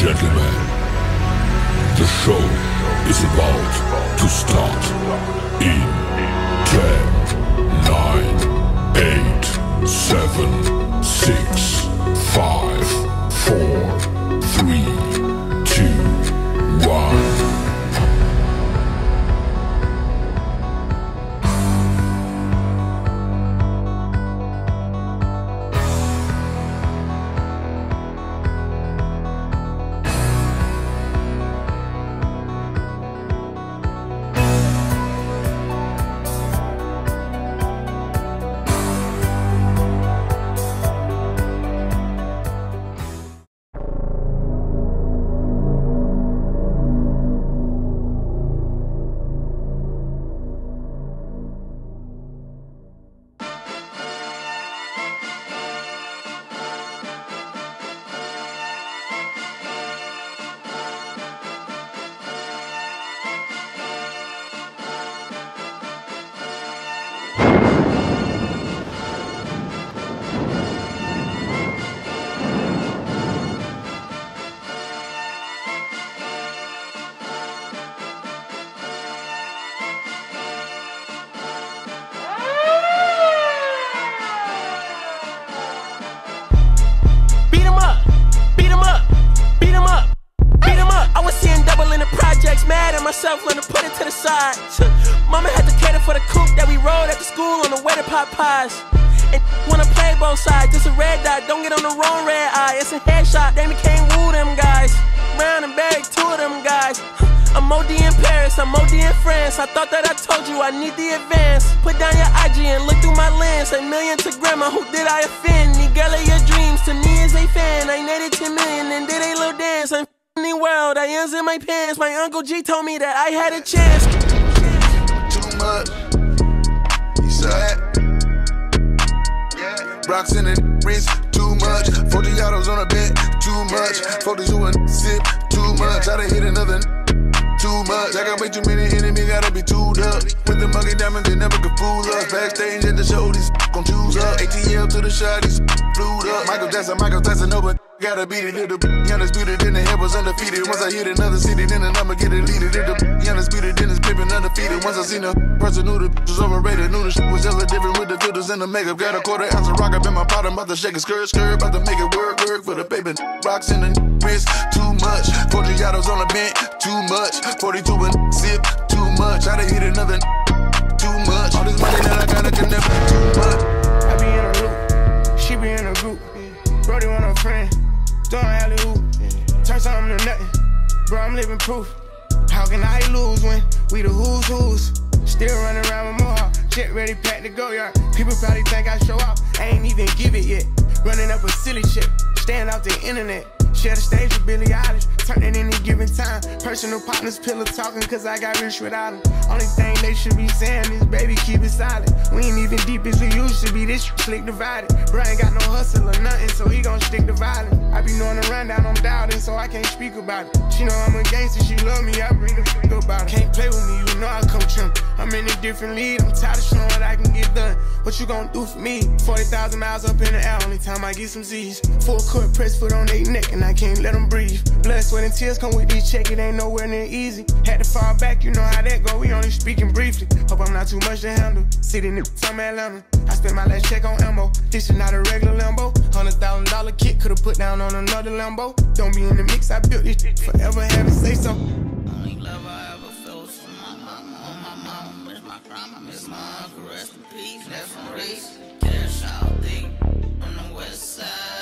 gentlemen, the show is about to start in 10, 9, 8, 7, 6, 5, 4, 3, 2, 1. Mad at myself, learn to put it to the side. Mama had to cater for the coupe that we rode at the school on the way to pot pies. And wanna play both sides, just a red dot, don't get on the wrong red eye. It's a headshot, they became woo them guys. Brown and buried two of them guys. I'm OD in Paris, I'm OD in France. I thought that I told you I need the advance. Put down your IG and look through my lens. A million to grandma, who did I offend? The girl of your dreams to me is a fan. I netted 10 million and did a little dance. I'm the world, I ends in my pants. My Uncle G told me that I had a chance. Too much. You said rocks in the wrist, too much. 40 autos on a bed, too much. 42 and sip, too much. I done hit another too much. I got way too many enemies, gotta be tooed up. With the monkey diamonds, they never could fool us. Backstage at the show, these gon' choose up. ATL to the shot, these flued up. Michael Jackson, no, but gotta beat it. If the undisputed, then the head was undefeated. Once I hit another city, then the number get deleted. If the undisputed, then it's pimpin' undefeated. Once I seen a person knew the was overrated. Knew the shit was hella different with the filters and the makeup. Got a quarter ounce of rock up in my pot. I'm about to shake a skirt, about to make it work for the paper. Rocks in the wrist, too much. 40 autos on the bench, too much. 42 and sip, too much. I done hit another too much. All this money that I got, I can never too much. I be in a loop, she be in a group. Brody want a friend, throwing alley-oop. Turn something to nothing, bro, I'm living proof. How can I lose when we the who's? Still running around with Mohawk, jet ready, packed to go yard. People probably think I show off, I ain't even give it yet. Running up a silly shit, staying off the internet. Share the stage with Billie Eilish, turn it any given time. Personal partners, pillow talking, cause I got rich without them. Only thing they should be saying is, baby, keep it silent. We ain't even deep as we used to be, this slick divided. Bro ain't got no hustle or nothing, so he gon' stick to violence. I be knowing the rundown, I'm doubting, so I can't speak about it. She know I'm a gangster, she love me, I bring the f about it. Can't play with me, you know I come trim. I'm in a different league, I'm tired of showing what I can get done. What you gon' do for me? 40,000 miles up in the air, only time I get some Z's. Full court press foot on their neck, and I can't let them breathe. Blood, sweat, and tears come with this check, it ain't nowhere near easy. Had to fall back, you know how that go, we only speaking briefly. Hope I'm not too much to handle. Sitting in from Atlanta, I spent my last check on ammo. This is not a regular Lambo. $100,000 kit, could've put down on another Lambo. Don't be in the mix, I built this shit, forever have to say so. Only love I ever felt from my mama. On my mama, miss my crime, I miss my uncle, rest in peace. Left on race, cash out, thing on the west side.